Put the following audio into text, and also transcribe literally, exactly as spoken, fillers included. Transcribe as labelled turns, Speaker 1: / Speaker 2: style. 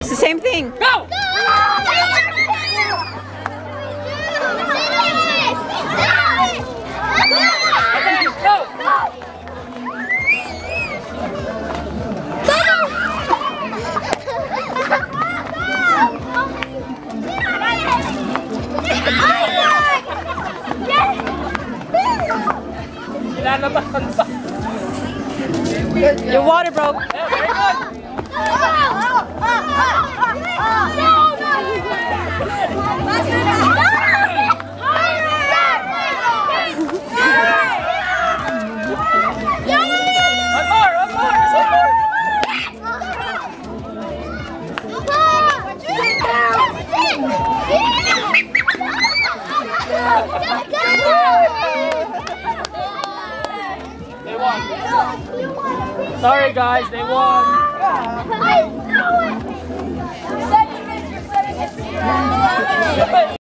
Speaker 1: It's the same thing.
Speaker 2: Go! Okay, go! Kinanabahan pa.
Speaker 1: Your water broke.
Speaker 2: Yeah, very good. One more, one more, just one more. They won. Sorry guys, they won.